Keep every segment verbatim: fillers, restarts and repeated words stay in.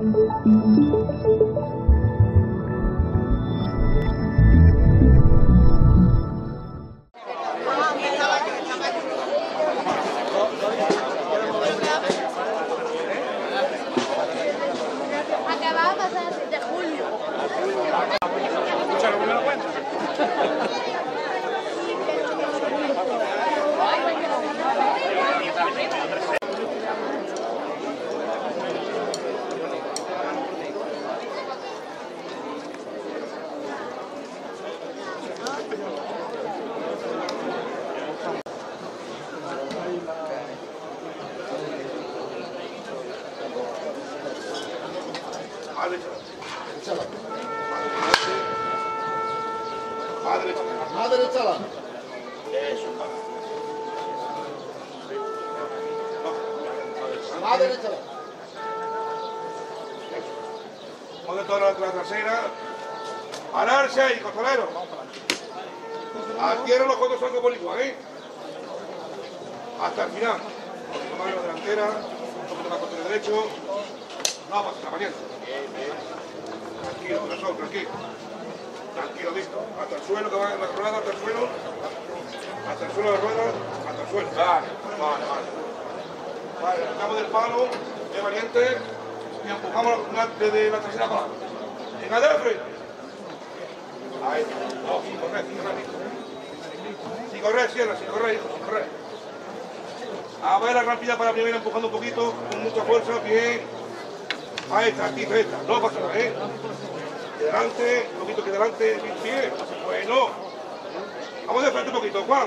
Acababa de pasar de julio. Madre, madre, chaval. Eso. Madre, chaval. Ponte toda la trasera. Pararse ahí, costalero. Adquieren los cuatro saltos por igual, ¿eh? Hasta el final. Mano delantera, un poquito más contra el derecho. No pasa nada, valiente. Tranquilo, corazón, tranquilo. Tranquilo, listo. Hasta el suelo, que va en la rueda, hasta el suelo. Hasta el suelo de la rueda, hasta el suelo. Vale, vale, vale. Vale, sacamos del palo, de valiente, y empujamos desde la trasera para abajo. En allá de frente. Ahí, no, sin correr, sin correr, sin correr, cierra, sin correr, hijo, sin correr. A ver la rápida para primero, empujando un poquito, con mucha fuerza, bien. Ahí está, aquí está, no pasa nada, ¿eh? Que delante, un poquito que delante, bien, bueno. Vamos de frente un poquito, Juan.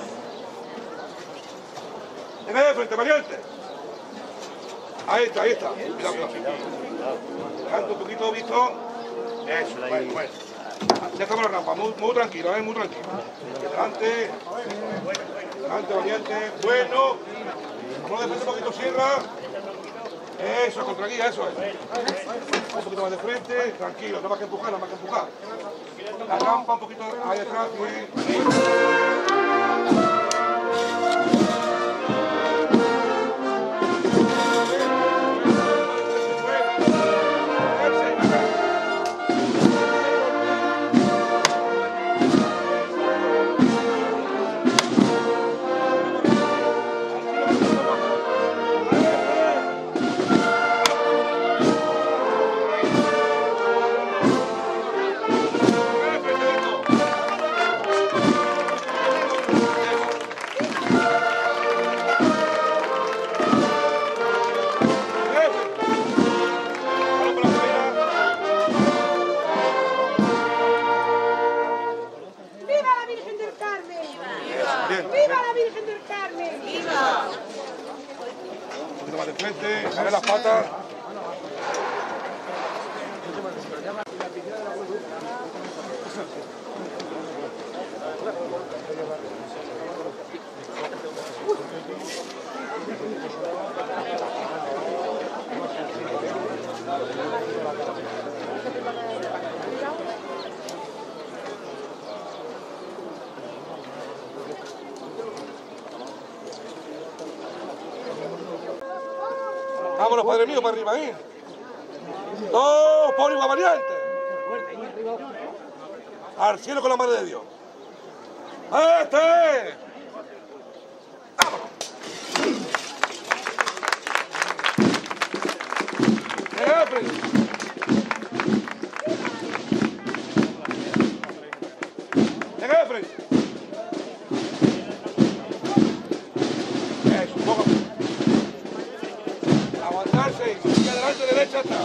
Venga de frente, valiente. Ahí está, ahí está. Cuidado, cuidado. Delante un poquito, visto. Eso, bueno, bueno. Ya estamos en la rampa, muy, muy tranquilo, ¿eh? Muy tranquilo. Delante. Delante, valiente. Bueno. Vamos de frente un poquito, sierra. Eso, contra guía, eso es. Un poquito más de frente, tranquilo, nada más que empujar, nada más que empujar. La rampa un poquito ahí atrás, bien. ¡Viva la Virgen del Carmen! ¡Viva! Un poquito más de frente, a ver las patas. Vámonos, padre mío, para arriba, ¿eh? Dos, por igual, variante. Al cielo con la madre de Dios. ¡Este! ¡Vámonos! ¡Jefe! ¡Jefe! Eso, un poco. Aguantarse, y adelante, derecha, atrás.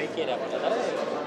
que quiera por la tarde.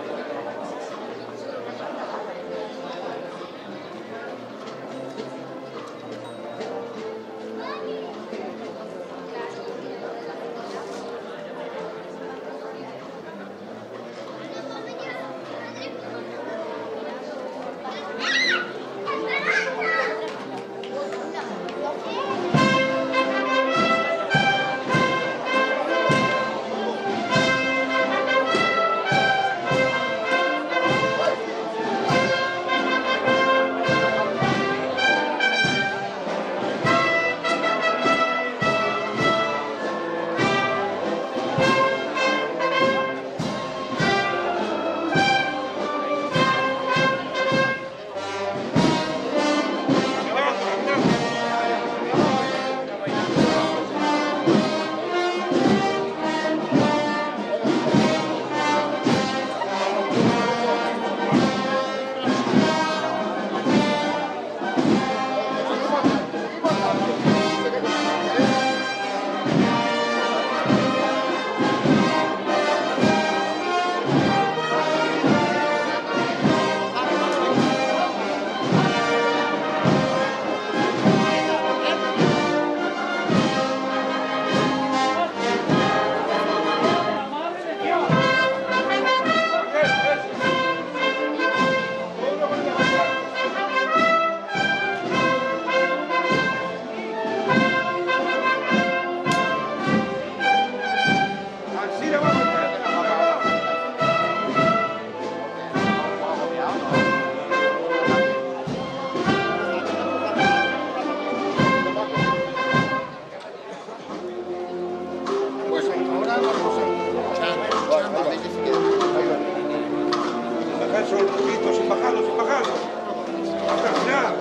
Solo un poquito, sin bajarlo, sin bajarlo. Hasta el final.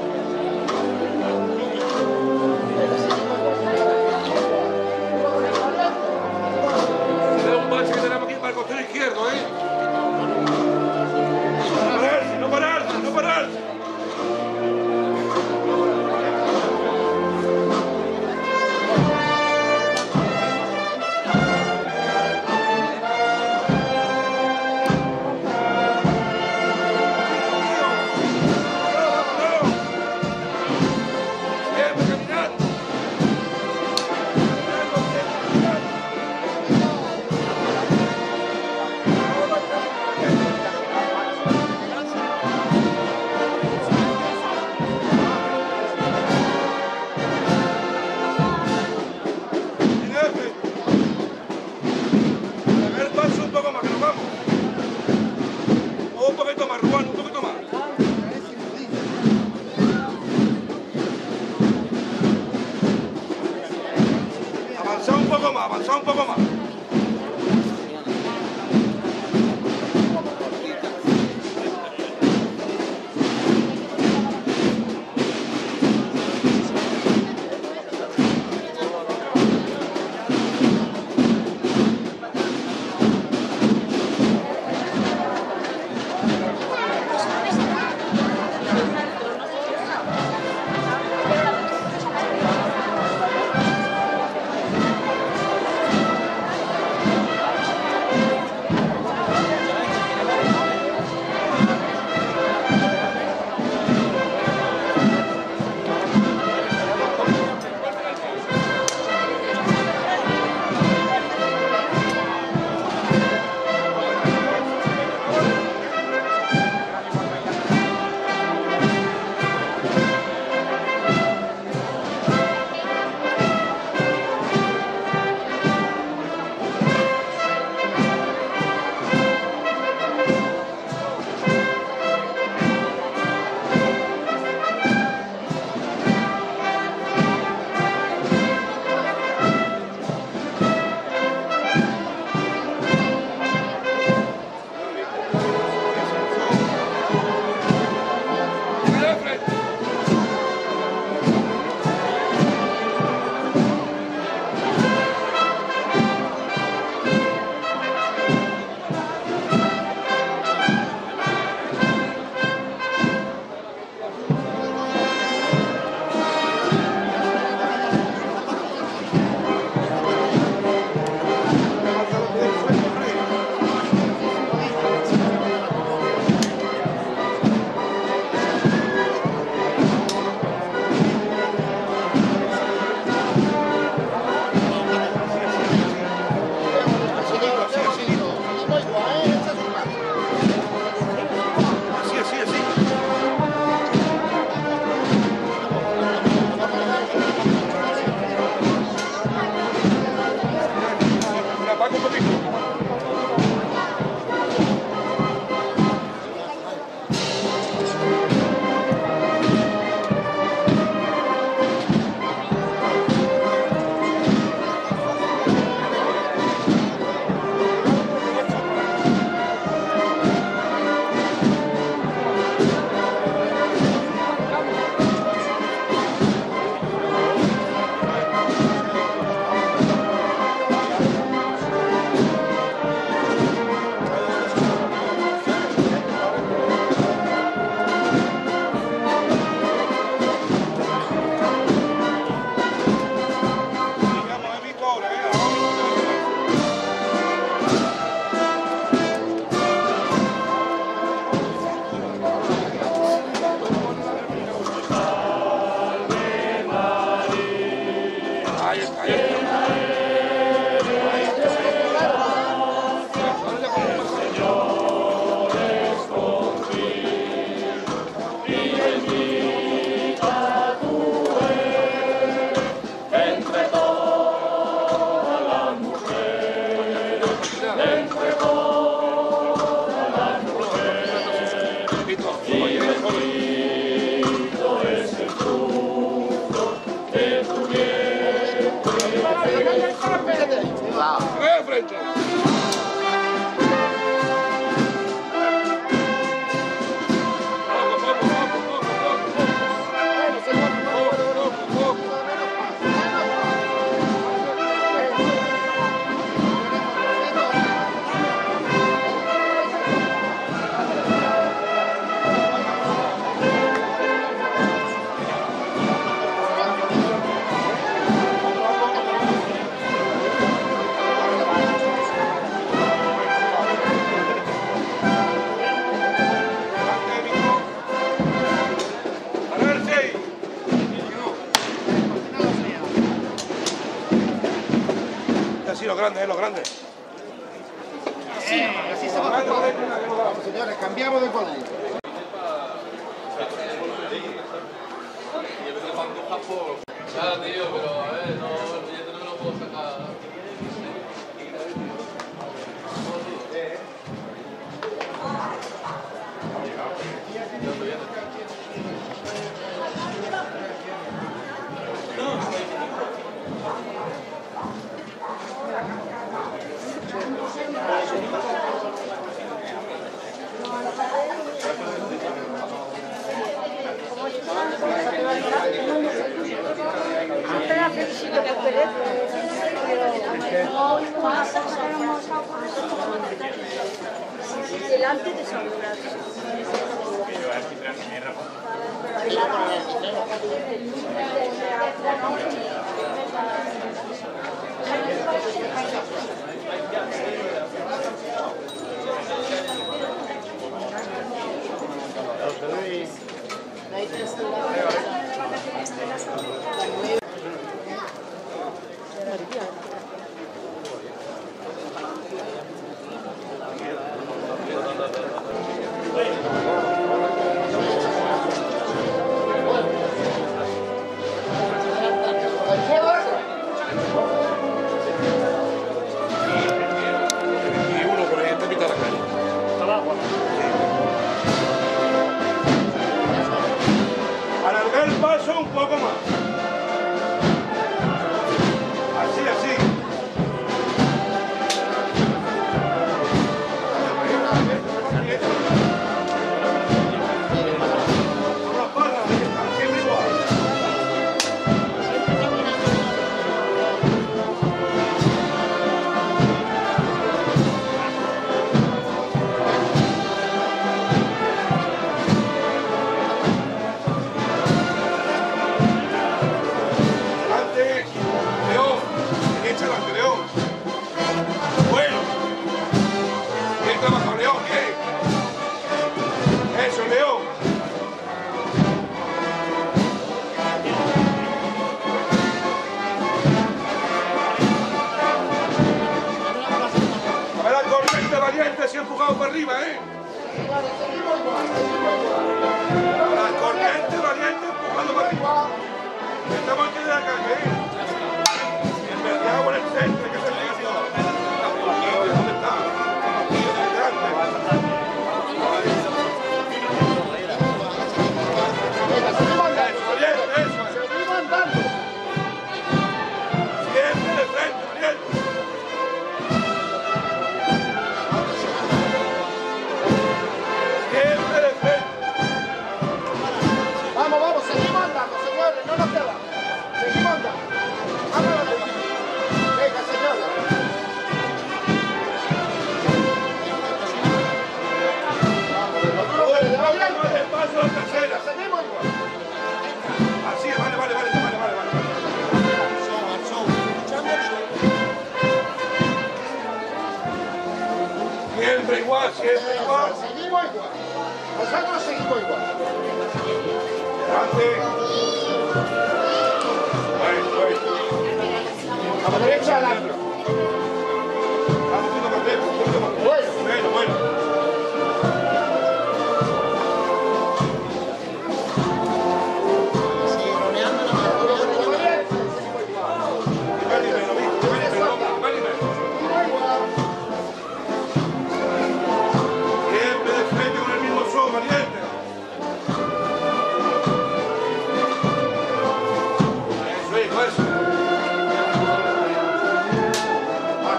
Se da un bache que tenemos aquí para el costado izquierdo, ¿eh? No pararse, no pararse, no pararse. Avanza un poco más. frente. Así los grandes, eh, los grandes. Así nomás, así se va. Vamos, señores, cambiamos de color. Ya, tío, pero a ver, no, el billete no me lo puedo sacar. Espera, felicito que perece. Delante de Samuras. Alargar el paso un poco más. Así, así. Una parra, siempre igual. Se ha empujado para arriba, ¿eh? La corriente valiente empujando para arriba. Estamos aquí de la calle, ¿eh? En verdad, por el centro, que se le diga ¿dónde está? Aquí, delante. Valiente, eso. Seguimos andando. Siempre de frente, valiente. Vamos, vamos, seguimos andando, señores, no nos quedamos. Seguimos andando. Vámonos de aquí. Venga, señores. Vamos, de lo duro que le da bien. El paso de la tercera. Seguimos igual. Así, vale, vale, vale, vale, vale, vale. Siempre igual, siempre igual. Seguimos igual. Nosotros seguimos igual. Delante. Bueno, bueno. A la derecha, adelante. Vamos un poquito más lejos, un poquito más lejos. Bueno. Bueno, bueno. Vale, lo mismo, vale, vale, vale. Siempre de frente con el mismo son, valiente. Eso es, eso.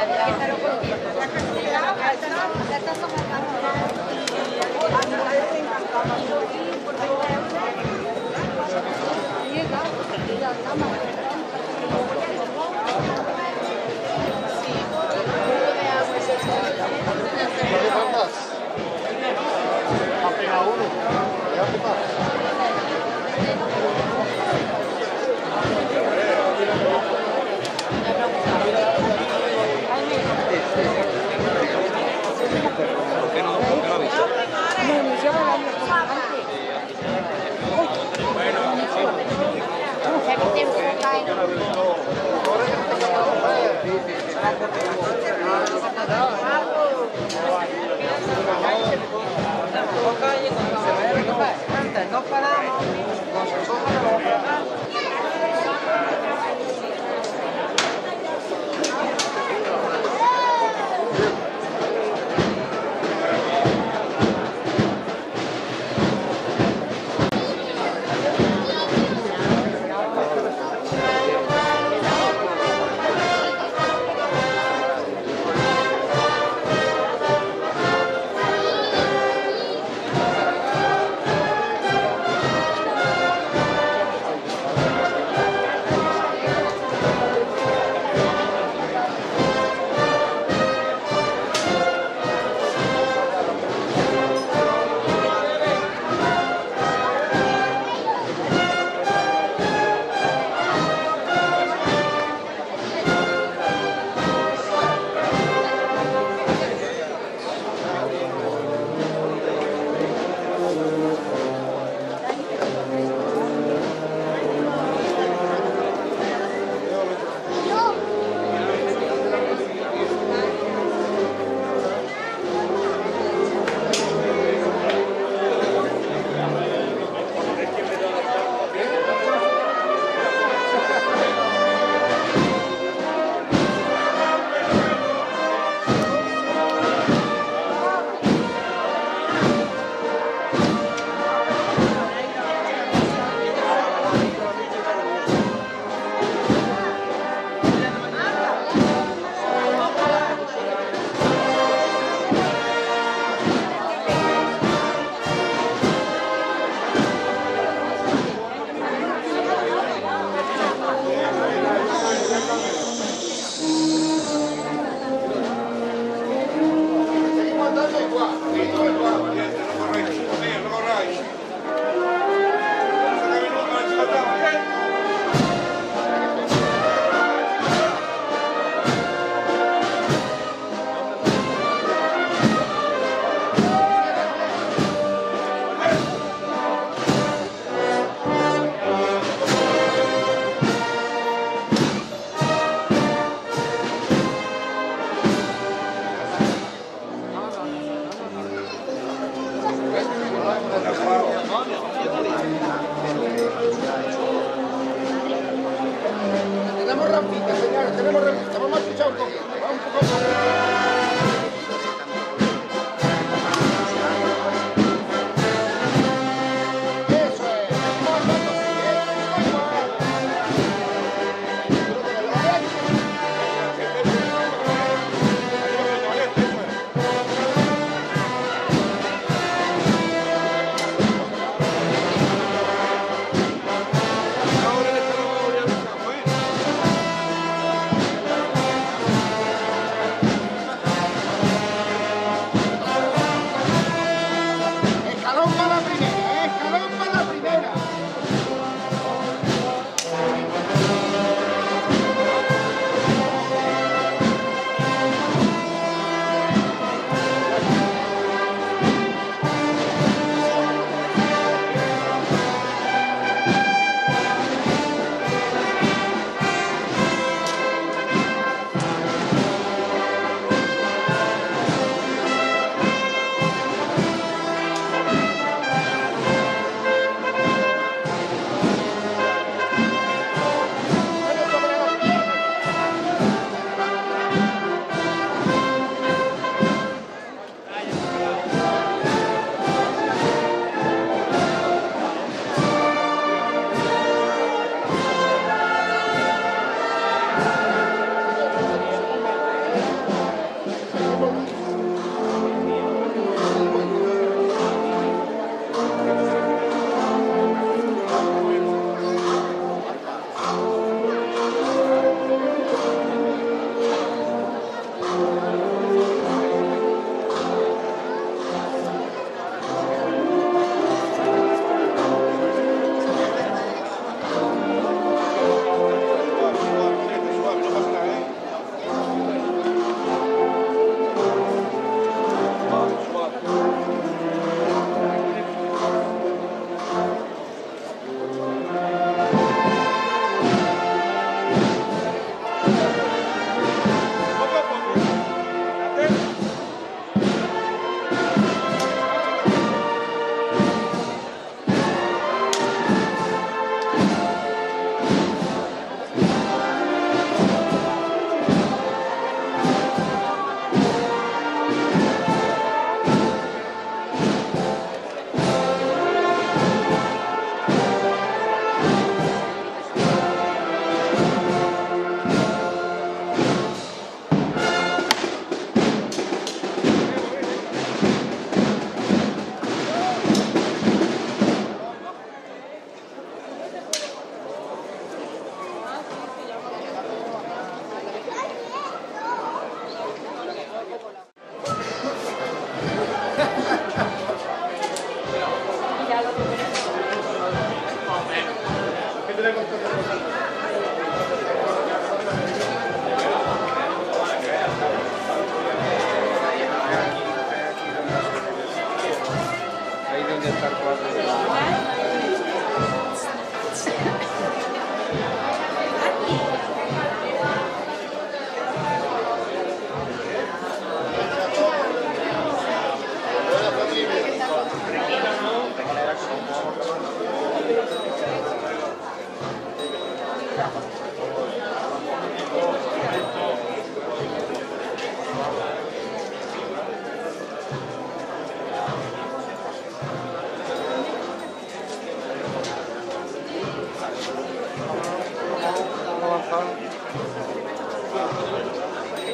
No paramos. Tenemos rampita, señores, tenemos rampita. Vamos a escuchar un poquito. Vamos un poco.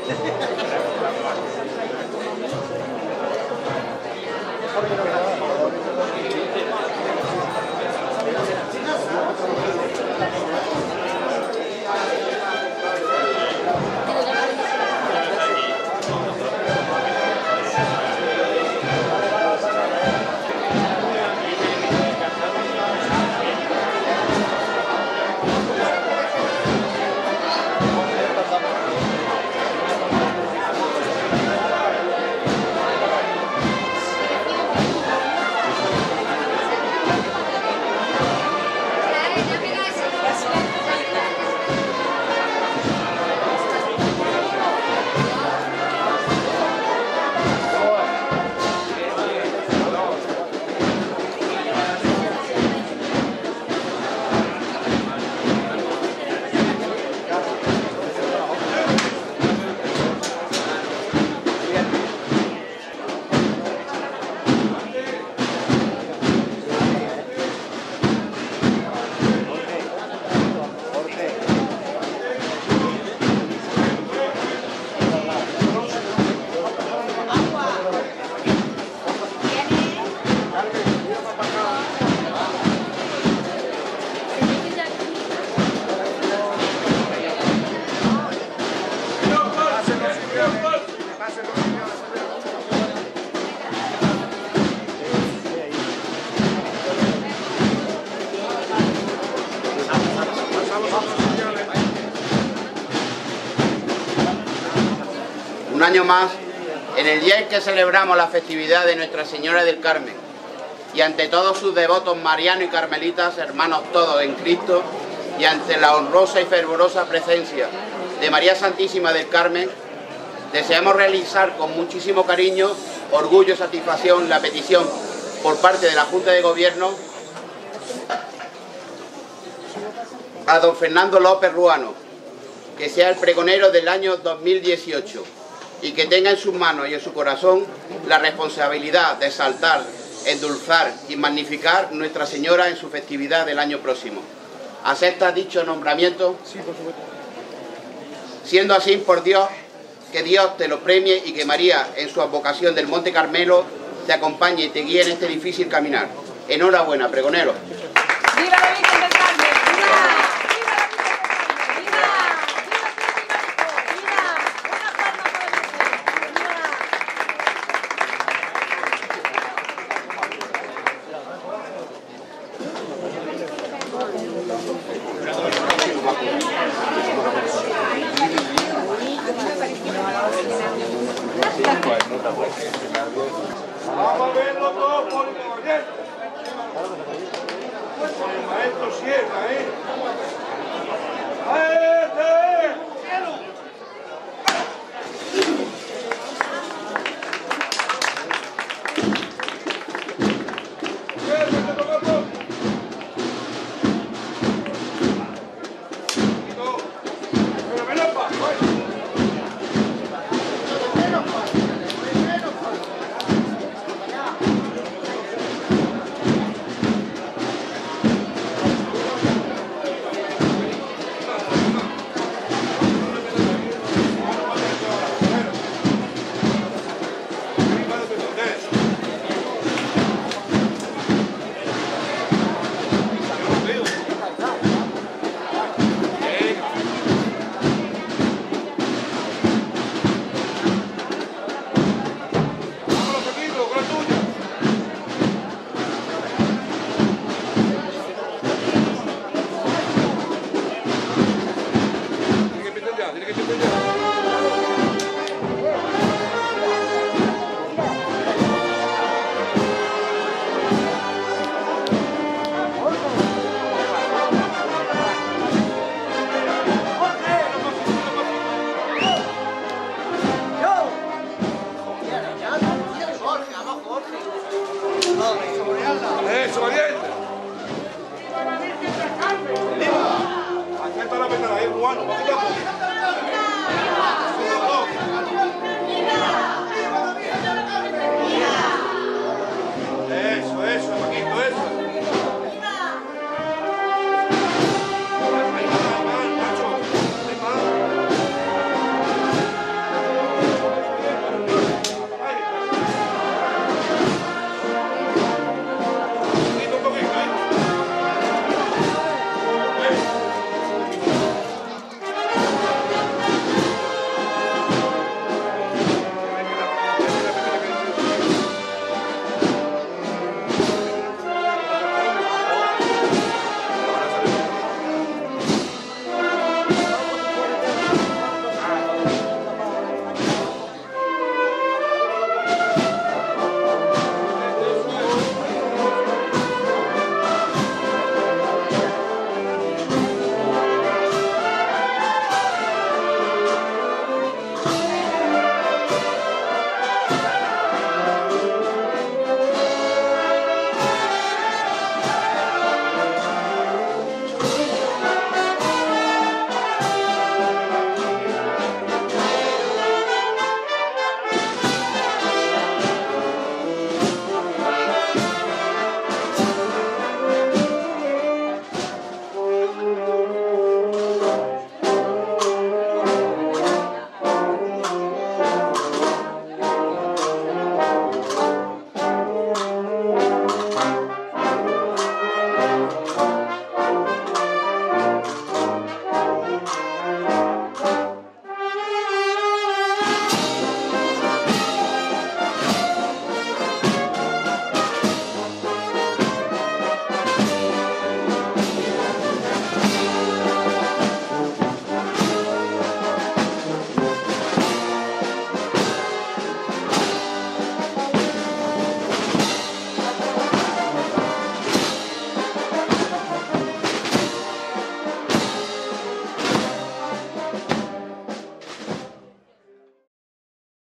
Un año más, en el día en que celebramos la festividad de Nuestra Señora del Carmen, y ante todos sus devotos marianos y carmelitas, hermanos todos en Cristo, y ante la honrosa y fervorosa presencia de María Santísima del Carmen, deseamos realizar con muchísimo cariño, orgullo y satisfacción la petición por parte de la Junta de Gobierno a don Fernando López Ruano, que sea el pregonero del año dos mil dieciocho y que tenga en sus manos y en su corazón la responsabilidad de exaltar, endulzar y magnificar Nuestra Señora en su festividad del año próximo. ¿Aceptas dicho nombramiento? Sí, por supuesto. Siendo así, por Dios, que Dios te lo premie y que María, en su advocación del Monte Carmelo, te acompañe y te guíe en este difícil caminar. Enhorabuena, pregonero. ¡Viva la Virgen del Carmen! ¡Viva! Vamos a verlo todo por el caballero. El maestro Sierra, ¿eh? ¡Este! ¡Eso, valiente! ¡Viva la Virgen del Carmen! ¡Viva! Aquí está la ventana, ahí, Ruano, poquito a poco.